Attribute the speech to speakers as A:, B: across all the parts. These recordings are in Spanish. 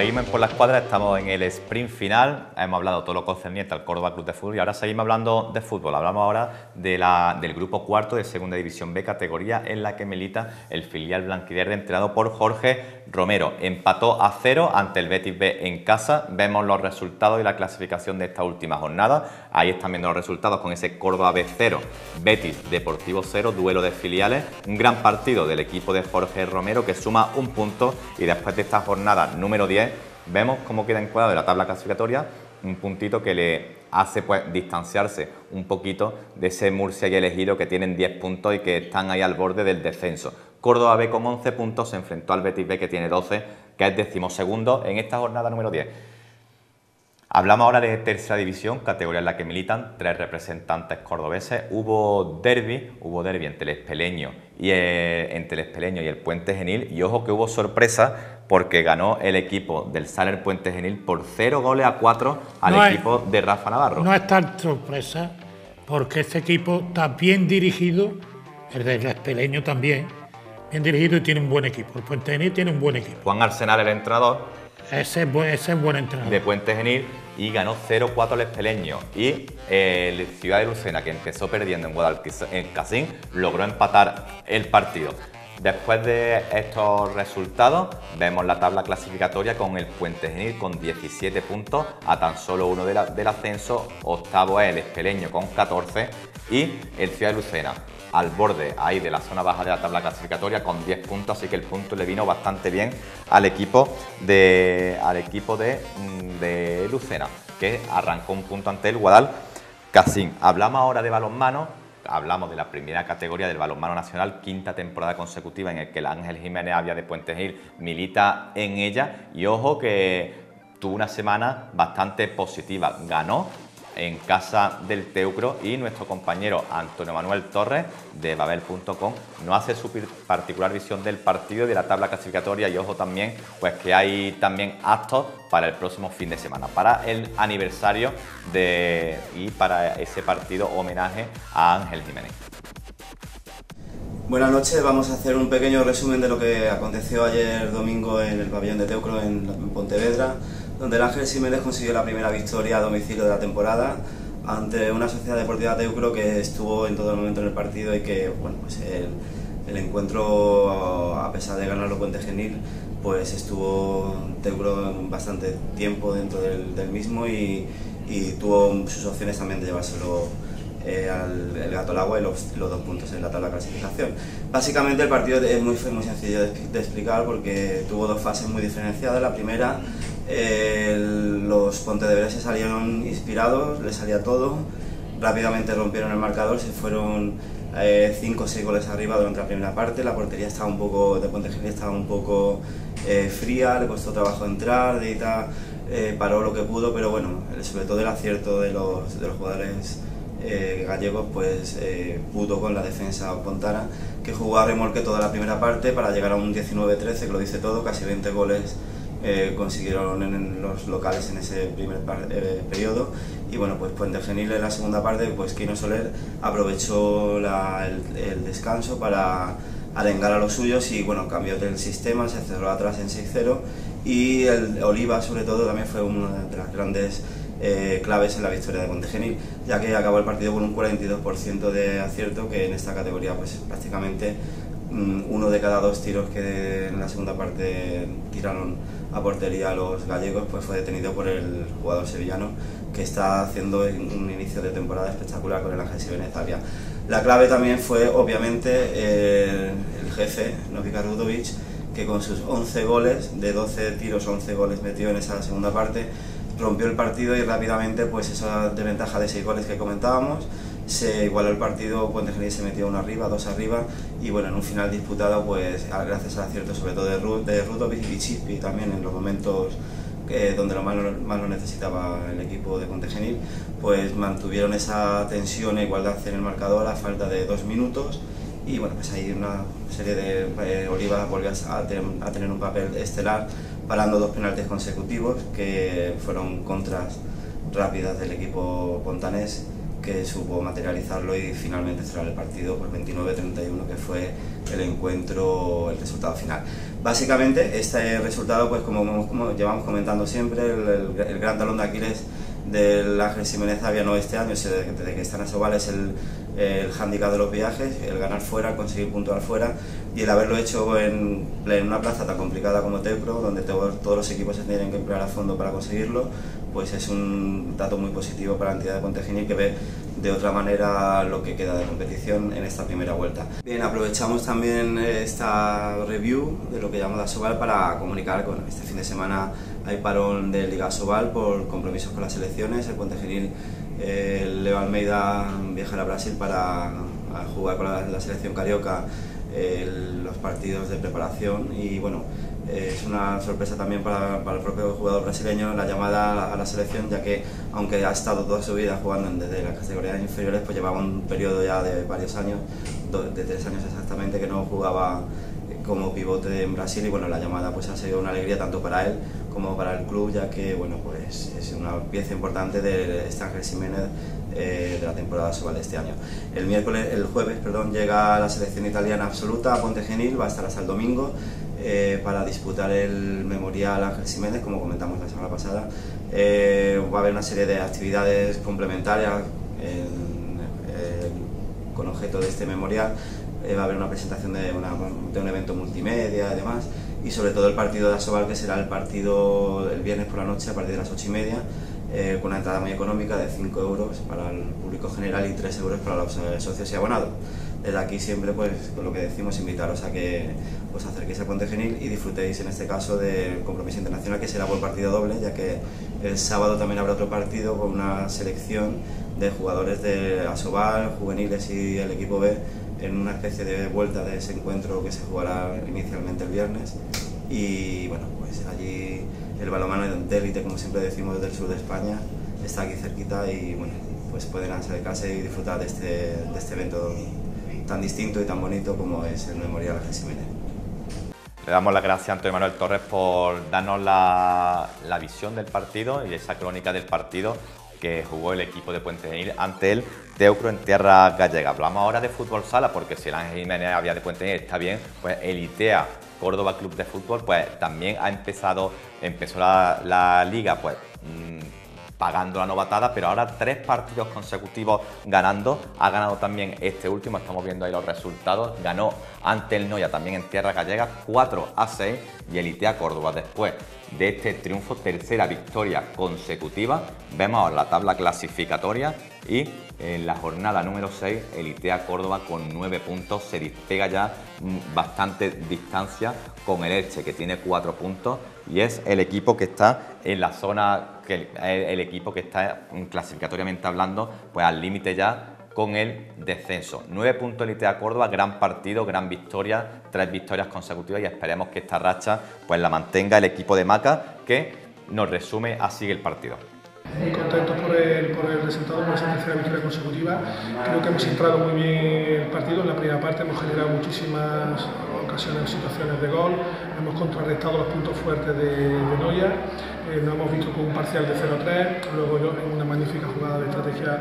A: Seguimos por la escuadra, estamos en el sprint final, hemos hablado todo lo concerniente al Córdoba Club de Fútbol y ahora seguimos hablando de fútbol. Hablamos ahora del grupo cuarto de Segunda División B, categoría en la que milita el filial blanquiverde entrenado por Jorge Romero. Empató a 0 ante el Betis B en casa. Vemos los resultados y la clasificación de esta última jornada. Ahí están viendo los resultados con ese Córdoba B 0, Betis Deportivo 0, duelo de filiales. Un gran partido del equipo de Jorge Romero que suma un punto y después de esta jornada número 10 vemos cómo queda encuadrado de la tabla clasificatoria, un puntito que le hace pues distanciarse un poquito de ese Murcia y el Ejido que tienen 10 puntos y que están ahí al borde del descenso. Córdoba B con 11 puntos se enfrentó al Betis B que tiene 12, que es 12º en esta jornada número 10. Hablamos ahora de tercera división, categoría en la que militan 3 representantes cordobeses. Hubo derbi entre el Espeleño y el Puente Genil, y ojo que hubo sorpresa porque ganó el equipo del Saler Puente Genil por 0-4 al equipo de Rafa Navarro.
B: No es tan sorpresa porque este equipo está bien dirigido, el del Espeleño también, bien dirigido y tiene un buen equipo. El Puente Genil tiene un buen equipo.
A: Juan Arsenal, el entrenador.
B: Ese es buen entrenador.
A: De Puente Genil, y ganó 0-4 al Espeleño. Y el Ciudad de Lucena, que empezó perdiendo en Guadalcacín, logró empatar el partido. Después de estos resultados, vemos la tabla clasificatoria con el Puente Genil con 17 puntos, a tan solo uno del ascenso. Octavo es el Espeleño con 14 y el Ciudad de Lucena al borde ahí de la zona baja de la tabla clasificatoria con 10 puntos, así que el punto le vino bastante bien al equipo de Lucena, que arrancó un punto ante el Guadalcacín. Hablamos ahora de balonmano, hablamos de la primera categoría del balonmano nacional, quinta temporada consecutiva en el que el Ángel Jiménez Avia de Puente Genil milita en ella, y ojo que tuvo una semana bastante positiva, ganó en casa del Teucro, y nuestro compañero Antonio Manuel Torres de Babel.com nos hace su particular visión del partido y de la tabla clasificatoria, y ojo también pues que hay también actos para el próximo fin de semana, para el aniversario y para ese partido homenaje a Ángel Jiménez.
C: Buenas noches, vamos a hacer un pequeño resumen de lo que aconteció ayer domingo en el pabellón de Teucro en Pontevedra, donde el Ángel Jiménez consiguió la primera victoria a domicilio de la temporada ante una Sociedad Deportiva Teucro que estuvo en todo el momento en el partido, y que bueno, pues el encuentro, a pesar de ganarlo Puente Genil, pues estuvo Teucro bastante tiempo dentro del mismo y tuvo sus opciones también de llevárselo el gato al agua y los 2 puntos en la tabla de clasificación. Básicamente el partido es muy sencillo de explicar porque tuvo 2 fases muy diferenciadas. La primera, los pontevedreses salieron inspirados, les salía todo, rápidamente rompieron el marcador, se fueron 5 o 6 goles arriba durante la primera parte. La portería estaba de Puente Genil estaba un poco fría, le costó trabajo entrar, paró lo que pudo, pero bueno, sobre todo el acierto de los jugadores gallegos pues pudo con la defensa pontana, que jugó a remolque toda la primera parte para llegar a un 19-13, que lo dice todo. Casi 20 goles consiguieron en los locales en ese primer periodo, y bueno, pues Puente Genil en la segunda parte, pues Quino Soler aprovechó el descanso para arengar a los suyos y bueno, cambió del sistema, se cerró atrás en 6-0, y el Oliva sobre todo también fue una de las grandes claves en la victoria de Puente Genil, ya que acabó el partido con un 42% de acierto, que en esta categoría pues prácticamente 1 de cada 2 tiros que en la segunda parte tiraron a portería los gallegos pues fue detenido por el jugador sevillano, que está haciendo un inicio de temporada espectacular con el Ángel Jiménez Avia. La clave también fue obviamente el jefe, Novika Rudovic, que con sus 11 goles, de 12 tiros 11 goles metió en esa segunda parte, rompió el partido y rápidamente pues esa desventaja de 6 goles que comentábamos, se igualó el partido. Puente Genil se metió 1 arriba, 2 arriba, y bueno, en un final disputado pues gracias al acierto sobre todo de Rudovic y Chispi también en los momentos donde lo más lo necesitaba el equipo de Puente Genil, pues mantuvieron esa tensión e igualdad en el marcador a falta de 2 minutos, y bueno, pues ahí una serie de Oliva volvió a tener un papel estelar, parando 2 penaltis consecutivos que fueron contras rápidas del equipo pontanés, que supo materializarlo y finalmente cerrar el partido por 29-31, que fue el encuentro, el resultado final. Básicamente este resultado, pues como llevamos comentando siempre, el gran talón de Aquiles del Ángel Jiménez había no este año, desde que está en Asobal, es el hándicap de los viajes, el ganar fuera, el conseguir puntuar fuera y el haberlo hecho en una plaza tan complicada como Teucro, donde todos los equipos se tienen que emplear a fondo para conseguirlo, pues es un dato muy positivo para la entidad de Pontegenil, que ve de otra manera lo que queda de competición en esta primera vuelta. Bien, aprovechamos también esta review de lo que llamamos de Asobal para comunicar con este fin de semana hay parón de Liga Asobal por compromisos con las selecciones. El Pontegenil, Leo Almeida viajará a Brasil para jugar con la selección carioca los partidos de preparación y bueno, es una sorpresa también para el propio jugador brasileño la llamada a la selección, ya que aunque ha estado toda su vida jugando desde las categorías inferiores, pues llevaba un periodo ya de varios años, de 3 años exactamente, que no jugaba como pivote en Brasil y bueno, la llamada pues ha sido una alegría tanto para él como para el club, ya que bueno, pues es una pieza importante de este Ángel Jiménez de la temporada Asobal de este año. El jueves, llega la selección italiana absoluta a Pontegenil, va a estar hasta el domingo para disputar el Memorial Ángel Jiménez, como comentamos la semana pasada. Va a haber una serie de actividades complementarias con objeto de este memorial. Va a haber una presentación de un evento multimedia y demás, y sobre todo el partido de Asobal, que será el partido el viernes por la noche a partir de las 8:30, con una entrada muy económica de 5 euros para el público general y 3 euros para los socios y abonados. Desde aquí siempre, pues con lo que decimos, invitaros a que os acerquéis a Pontegenil y disfrutéis en este caso del compromiso internacional, que será por partido doble, ya que el sábado también habrá otro partido con una selección de jugadores de Asobal, juveniles y el equipo B, en una especie de vuelta de ese encuentro que se jugará inicialmente el viernes. Y bueno, pues allí el balonmano de élite, como siempre decimos, desde el sur de España, está aquí cerquita y bueno, pues pueden acercarse y disfrutar de este evento tan distinto y tan bonito como es el Memorial Ángel Jiménez.
A: Le damos las gracias a Antonio Manuel Torres por darnos la visión del partido y esa crónica del partido que jugó el equipo de Pontegenil ante el Teucro en tierra gallega. Hablamos ahora de fútbol sala, porque si el Ángel Jiménez había de Pontegenil está bien, pues el ITEA Córdoba Club de Fútbol pues también empezó la liga pues pagando la novatada, pero ahora 3 partidos consecutivos ganando. Ha ganado también este último, estamos viendo ahí los resultados. Ganó ante el Noia también en tierra gallega 4-6, y el ITEA Córdoba, después de este triunfo, tercera victoria consecutiva. Vemos ahora la tabla clasificatoria y en la jornada número 6 el ITEA Córdoba con 9 puntos se despega ya bastante distancia con el Elche, que tiene 4 puntos y es el equipo que está en la zona, el equipo que está clasificatoriamente hablando pues al límite ya con el descenso. 9 puntos el ITEA Córdoba, gran partido, gran victoria, 3 victorias consecutivas, y esperemos que esta racha pues la mantenga el equipo de Maca, que nos resume así el partido.
D: Muy contentos por el resultado, por esa tercera victoria consecutiva. Creo que hemos entrado muy bien el partido. En la primera parte hemos generado muchísimas ocasiones, situaciones de gol. Hemos contrarrestado los puntos fuertes de Noia. Nos hemos visto con un parcial de 0-3. Luego en una magnífica jugada de estrategia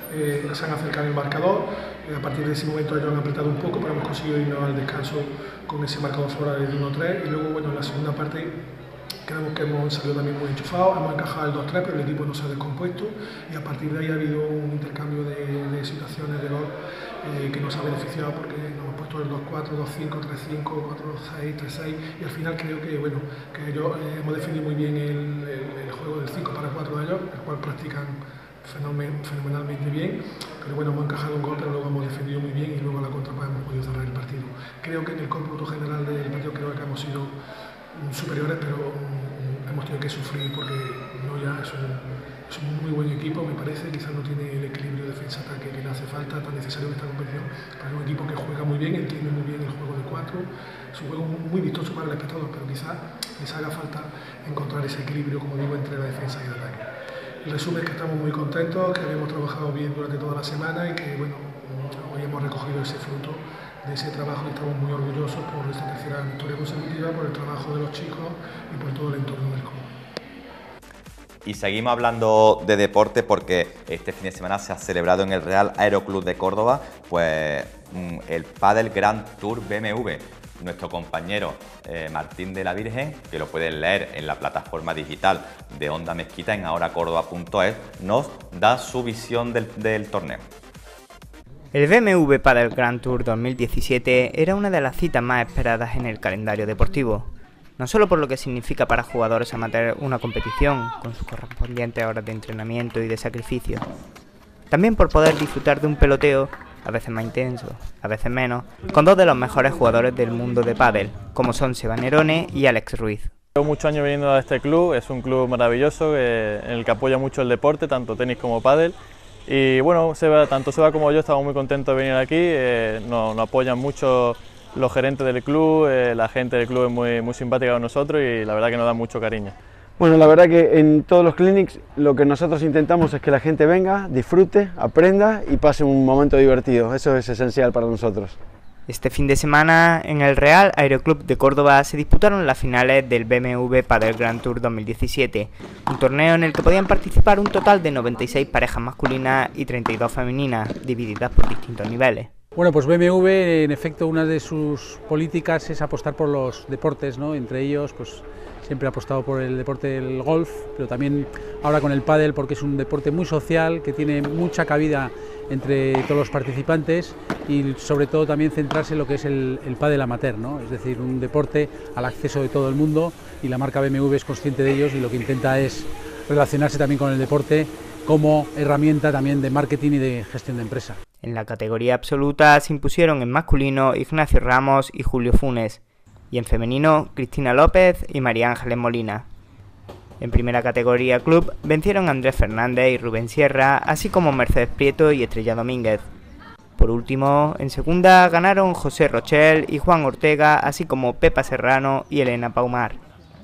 D: se han acercado el marcador. A partir de ese momento ellos han apretado un poco, pero hemos conseguido irnos al descanso con ese marcador favorable de 1-3. Y luego, bueno, en la segunda parte creo que hemos salido también muy enchufados, hemos encajado el 2-3, pero el equipo no se ha descompuesto, y a partir de ahí ha habido un intercambio de situaciones de gol que nos ha beneficiado, porque nos hemos puesto el 2-4, 2-5, 3-5, 4-6, 3-6, y al final creo que, bueno, que ellos hemos definido muy bien el juego del 5 para 4 de ellos, el cual practican fenomenalmente bien, pero bueno, hemos encajado un gol, pero luego hemos defendido muy bien y luego a la contra hemos podido cerrar el partido. Creo que en el cómputo general del partido creo que hemos sido superiores, pero hemos tenido que sufrir porque Noia es un muy buen equipo, me parece. Quizás no tiene el equilibrio defensa-ataque que le hace falta, tan necesario en esta competición, pero es un equipo que juega muy bien, entiende muy bien el juego de 4, es un juego muy vistoso para el espectador, pero quizás les haga falta encontrar ese equilibrio, como digo, entre la defensa y el ataque. El resumen es que estamos muy contentos, que hemos trabajado bien durante toda la semana y que, bueno, hoy hemos recogido ese fruto de ese trabajo, y estamos muy orgullosos por esta tercera victoria consecutiva, por el trabajo de los chicos y por todo el entorno del club.
A: Y seguimos hablando de deporte, porque este fin de semana se ha celebrado en el Real Aeroclub de Córdoba pues el Padel Grand Tour BMW. nuestro compañero Martín de la Virgen, que lo pueden leer en la plataforma digital de Onda Mezquita en ahoracordoba.es, nos da su visión del torneo.
E: El BMW Padel Grand Tour 2017 era una de las citas más esperadas en el calendario deportivo, no solo por lo que significa para jugadores amateurs una competición, con sus correspondientes horas de entrenamiento y de sacrificio, también por poder disfrutar de un peloteo, a veces más intenso, a veces menos, con dos de los mejores jugadores del mundo de pádel, como son Seba Nerone y Alex Ruiz.
F: Llevo muchos años viniendo a este club, es un club maravilloso en el que apoya mucho el deporte, tanto tenis como pádel. Y bueno, tanto Seba como yo estamos muy contentos de venir aquí, nos apoyan mucho los gerentes del club, la gente del club es muy simpática con nosotros y la verdad que nos da mucho cariño.
G: Bueno, la verdad que en todos los clinics lo que nosotros intentamos es que la gente venga, disfrute, aprenda y pase un momento divertido, eso es esencial para nosotros.
E: Este fin de semana en el Real Aeroclub de Córdoba se disputaron las finales del BMW Padel Grand Tour 2017, un torneo en el que podían participar un total de 96 parejas masculinas y 32 femeninas, divididas por distintos niveles.
H: Bueno, pues BMW, en efecto, una de sus políticas es apostar por los deportes, ¿no? Entre ellos, pues siempre ha apostado por el deporte del golf, pero también ahora con el pádel, porque es un deporte muy social, que tiene mucha cabida entre todos los participantes y sobre todo también centrarse en lo que es el pádel amateur, ¿no? Es decir, un deporte al acceso de todo el mundo y la marca BMW es consciente de ellos y lo que intenta es relacionarse también con el deporte como herramienta también de marketing y de gestión de empresa.
E: En la categoría absoluta se impusieron en masculino Ignacio Ramos y Julio Funes, y en femenino Cristina López y María Ángeles Molina. En primera categoría club vencieron Andrés Fernández y Rubén Sierra, así como Mercedes Prieto y Estrella Domínguez. Por último, en segunda ganaron José Rochel y Juan Ortega, así como Pepa Serrano y Elena Paumar.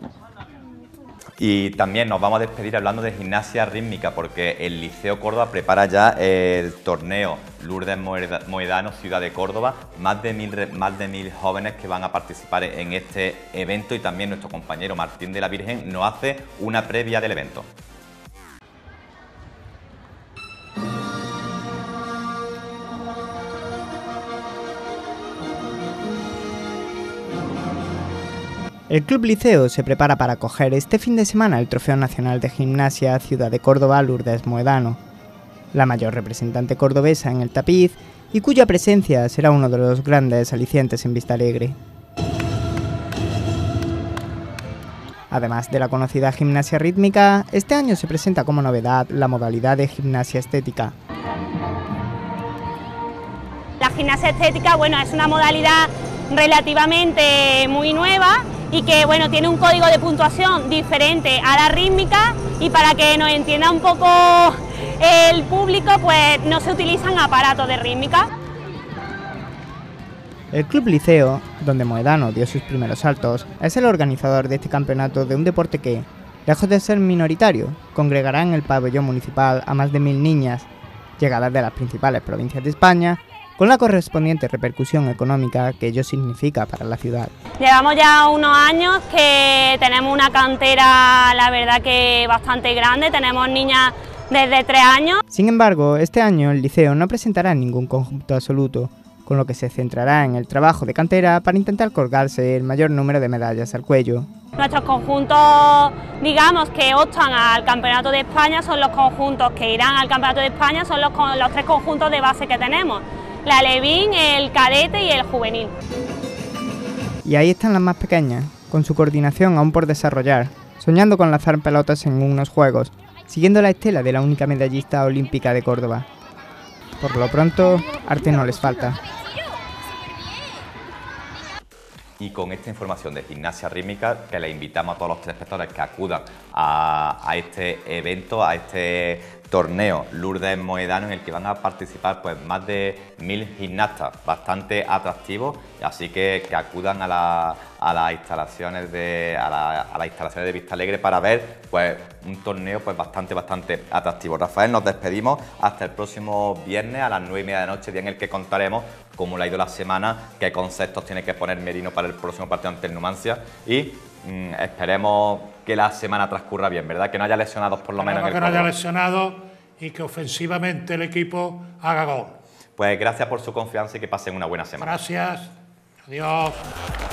A: Y también nos vamos a despedir hablando de gimnasia rítmica, porque el Liceo Córdoba prepara ya el torneo Lourdes Moedano Ciudad de Córdoba, más de 1000 jóvenes que van a participar en este evento, y también nuestro compañero Martín de la Virgen nos hace una previa del evento.
E: El Club Liceo se prepara para acoger este fin de semana el Trofeo Nacional de Gimnasia Ciudad de Córdoba Lourdes Moedano, la mayor representante cordobesa en el tapiz y cuya presencia será uno de los grandes alicientes en Vistalegre. Además de la conocida gimnasia rítmica, este año se presenta como novedad la modalidad de gimnasia estética.
I: La gimnasia estética, bueno, es una modalidad relativamente muy nueva y que, bueno, tiene un código de puntuación diferente a la rítmica, y para que nos entienda un poco el público, pues no se utilizan aparatos de rítmica.
E: El Club Liceo, donde Moedano dio sus primeros saltos, es el organizador de este campeonato de un deporte que, lejos de ser minoritario, congregará en el pabellón municipal a más de 1000 niñas, llegadas de las principales provincias de España, con la correspondiente repercusión económica que ello significa para la ciudad. Llevamos ya unos años que tenemos una cantera, la verdad que bastante grande, tenemos niñas desde 3 años. Sin embargo, este año el Liceo no presentará ningún conjunto absoluto, con lo que se centrará en el trabajo de cantera para intentar colgarse el mayor número de medallas al cuello. Nuestros conjuntos, digamos, que optan al Campeonato de España son los conjuntos que irán al Campeonato de España, son los 3 conjuntos de base que tenemos: la Alevín, el cadete y el juvenil. Y ahí están las más pequeñas, con su coordinación aún por desarrollar, soñando con lanzar pelotas en unos juegos, siguiendo la estela de la única medallista olímpica de Córdoba. Por lo pronto, arte no les falta.
A: Y con esta información de gimnasia rítmica, que les invitamos a todos los telespectadores que acudan a este evento, a este torneo Lourdes Moedano, en el que van a participar pues más de 1000 gimnastas, bastante atractivos, así que acudan a las instalaciones de Vistalegre para ver pues un torneo pues bastante atractivo. Rafael, nos despedimos hasta el próximo viernes a las 9:30 de la noche, día en el que contaremos cómo le ha ido la semana, qué conceptos tiene que poner Merino para el próximo partido ante el Numancia, y esperemos que la semana transcurra bien, ¿verdad? Que no haya lesionados por lo menos en el
B: Córdoba. Que no haya lesionados y que ofensivamente el equipo haga gol.
A: Pues gracias por su confianza y que pasen una buena semana.
B: Gracias. Adiós.